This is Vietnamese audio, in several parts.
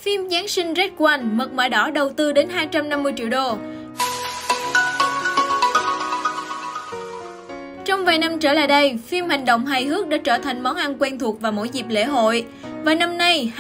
Phim Giáng sinh Red One, mật mã đỏ đầu tư đến 250 triệu đô. Trong vài năm trở lại đây, phim hành động hài hước đã trở thành món ăn quen thuộc vào mỗi dịp lễ hội. Và năm nay,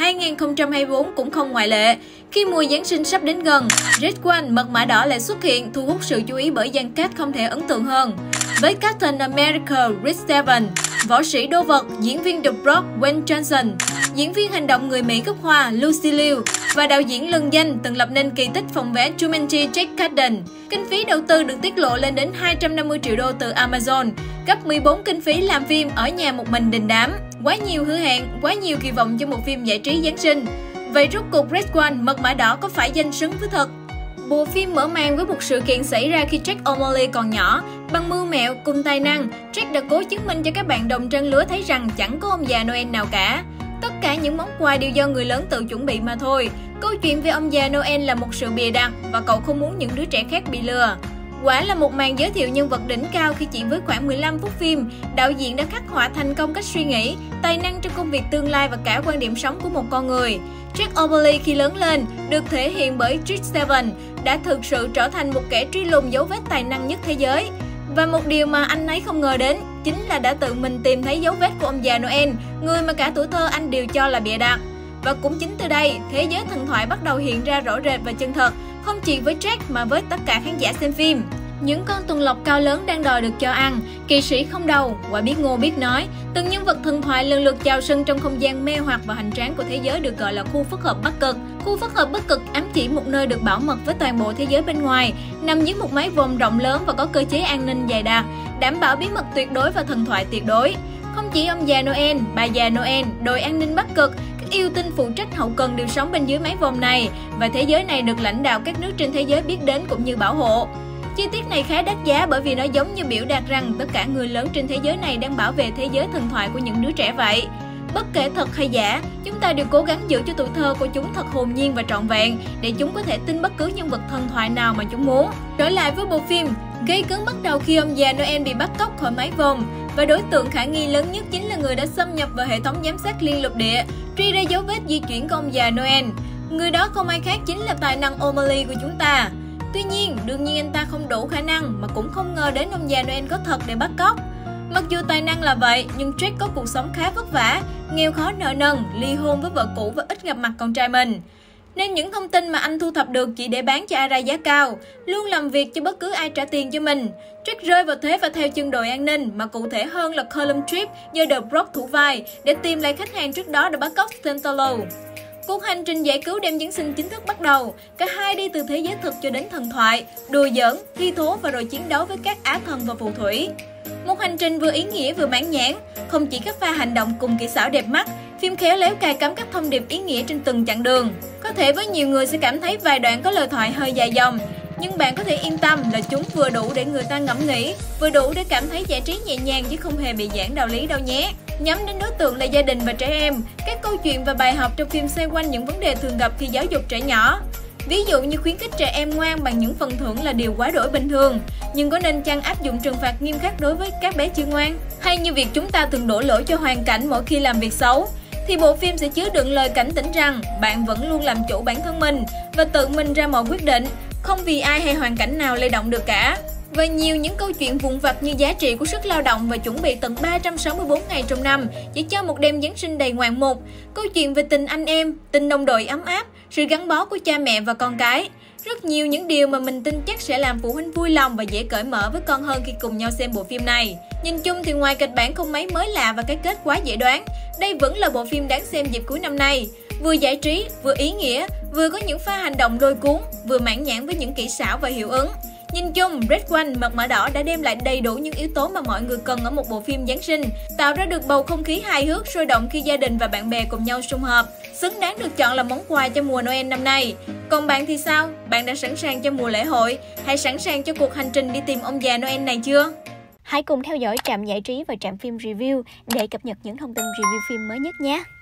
2024 cũng không ngoại lệ. Khi mùa Giáng sinh sắp đến gần, Red One, mật mã đỏ lại xuất hiện, thu hút sự chú ý bởi dàn cast không thể ấn tượng hơn. Với Captain America Chris Evans, võ sĩ đô vật, diễn viên The Rock Dwayne Johnson, diễn viên hành động người Mỹ gốc Hoa Lucy Liu và đạo diễn lừng danh từng lập nên kỳ tích phòng vé Jumanji Jack Caden. Kinh phí đầu tư được tiết lộ lên đến 250 triệu đô từ Amazon, gấp 14 kinh phí làm phim Ở nhà một mình đình đám. Quá nhiều hứa hẹn, quá nhiều kỳ vọng cho một phim giải trí Giáng sinh. Vậy rốt cuộc Red One, mật mã đỏ có phải danh xứng với thật? Bộ phim mở màn với một sự kiện xảy ra khi Jack O'Malley còn nhỏ. Bằng mưu mẹo cùng tài năng, Jack đã cố chứng minh cho các bạn đồng trang lứa thấy rằng chẳng có ông già Noel nào cả. Tất cả những món quà đều do người lớn tự chuẩn bị mà thôi. Câu chuyện về ông già Noel là một sự bịa đặt và cậu không muốn những đứa trẻ khác bị lừa. Quả là một màn giới thiệu nhân vật đỉnh cao khi chỉ với khoảng 15 phút phim, đạo diễn đã khắc họa thành công cách suy nghĩ, tài năng trong công việc tương lai và cả quan điểm sống của một con người. Jack O'Malley khi lớn lên, được thể hiện bởi Chris Evans, đã thực sự trở thành một kẻ truy lùng dấu vết tài năng nhất thế giới. Và một điều mà anh ấy không ngờ đến, chính là đã tự mình tìm thấy dấu vết của ông già Noel, người mà cả tuổi thơ anh đều cho là bịa đặt. Và cũng chính từ đây, thế giới thần thoại bắt đầu hiện ra rõ rệt và chân thật, không chỉ với Jack mà với tất cả khán giả xem phim. Những con tuần lộc cao lớn đang đòi được cho ăn, kỵ sĩ không đầu, quả biết ngô biết nói. Từng nhân vật thần thoại lần lượt chào sân trong không gian mê hoặc và hành tráng của thế giới được gọi là khu phức hợp Bắc Cực. Khu phức hợp Bắc Cực ám chỉ một nơi được bảo mật với toàn bộ thế giới bên ngoài, nằm dưới một mái vòm rộng lớn và có cơ chế an ninh dày đặc, đảm bảo bí mật tuyệt đối và thần thoại tuyệt đối. Không chỉ ông già Noel, bà già Noel, đội an ninh Bắc Cực, các yêu tinh phụ trách hậu cần đều sống bên dưới mái vòm này, và thế giới này được lãnh đạo các nước trên thế giới biết đến cũng như bảo hộ. Chi tiết này khá đắt giá bởi vì nó giống như biểu đạt rằng tất cả người lớn trên thế giới này đang bảo vệ thế giới thần thoại của những đứa trẻ vậy. Bất kể thật hay giả, chúng ta đều cố gắng giữ cho tuổi thơ của chúng thật hồn nhiên và trọn vẹn để chúng có thể tin bất cứ nhân vật thần thoại nào mà chúng muốn. Trở lại với bộ phim, gây cấn bắt đầu khi ông già Noel bị bắt cóc khỏi mái vòm và đối tượng khả nghi lớn nhất chính là người đã xâm nhập vào hệ thống giám sát liên lục địa, truy ra dấu vết di chuyển của ông già Noel. Người đó không ai khác chính là tài năng O'Malley của chúng ta. Tuy nhiên, đương nhiên anh ta không đủ khả năng mà cũng không ngờ đến ông già Noel có thật để bắt cóc. Mặc dù tài năng là vậy, nhưng Jack có cuộc sống khá vất vả, nghèo khó nợ nần, ly hôn với vợ cũ và ít gặp mặt con trai mình. Nên những thông tin mà anh thu thập được chỉ để bán cho ai ra giá cao, luôn làm việc cho bất cứ ai trả tiền cho mình. Jack rơi vào thế và theo chân đội an ninh, mà cụ thể hơn là Column Trip do The Rock thủ vai, để tìm lại khách hàng trước đó đã bắt cóc Santa Claus. Cuộc hành trình giải cứu đêm Giáng sinh chính thức bắt đầu. Cả hai đi từ thế giới thực cho đến thần thoại, đùa giỡn, thi thố và rồi chiến đấu với các á thần và phù thủy. Một hành trình vừa ý nghĩa vừa mãn nhãn. Không chỉ các pha hành động cùng kỹ xảo đẹp mắt, phim khéo léo cài cắm các thông điệp ý nghĩa trên từng chặng đường. Có thể với nhiều người sẽ cảm thấy vài đoạn có lời thoại hơi dài dòng, nhưng bạn có thể yên tâm là chúng vừa đủ để người ta ngẫm nghĩ, vừa đủ để cảm thấy giải trí nhẹ nhàng chứ không hề bị giảng đạo lý đâu nhé. Nhắm đến đối tượng là gia đình và trẻ em, các câu chuyện và bài học trong phim xoay quanh những vấn đề thường gặp khi giáo dục trẻ nhỏ. Ví dụ như khuyến khích trẻ em ngoan bằng những phần thưởng là điều quá đổi bình thường, nhưng có nên chăng áp dụng trừng phạt nghiêm khắc đối với các bé chưa ngoan? Hay như việc chúng ta thường đổ lỗi cho hoàn cảnh mỗi khi làm việc xấu, thì bộ phim sẽ chứa đựng lời cảnh tỉnh rằng bạn vẫn luôn làm chủ bản thân mình và tự mình ra mọi quyết định, không vì ai hay hoàn cảnh nào lay động được cả. Và nhiều những câu chuyện vụn vặt như giá trị của sức lao động và chuẩn bị tận 364 ngày trong năm chỉ cho một đêm Giáng sinh đầy ngoạn mục. Câu chuyện về tình anh em, tình đồng đội ấm áp, sự gắn bó của cha mẹ và con cái. Rất nhiều những điều mà mình tin chắc sẽ làm phụ huynh vui lòng và dễ cởi mở với con hơn khi cùng nhau xem bộ phim này. Nhìn chung thì ngoài kịch bản không mấy mới lạ và cái kết quá dễ đoán, đây vẫn là bộ phim đáng xem dịp cuối năm nay. Vừa giải trí, vừa ý nghĩa, vừa có những pha hành động lôi cuốn, vừa mãn nhãn với những kỹ xảo và hiệu ứng. Nhìn chung, Red One, mật mã đỏ đã đem lại đầy đủ những yếu tố mà mọi người cần ở một bộ phim Giáng sinh, tạo ra được bầu không khí hài hước sôi động khi gia đình và bạn bè cùng nhau sum họp, xứng đáng được chọn là món quà cho mùa Noel năm nay. Còn bạn thì sao? Bạn đã sẵn sàng cho mùa lễ hội? Hay sẵn sàng cho cuộc hành trình đi tìm ông già Noel này chưa? Hãy cùng theo dõi Trạm Giải trí và Trạm Phim Review để cập nhật những thông tin review phim mới nhất nhé!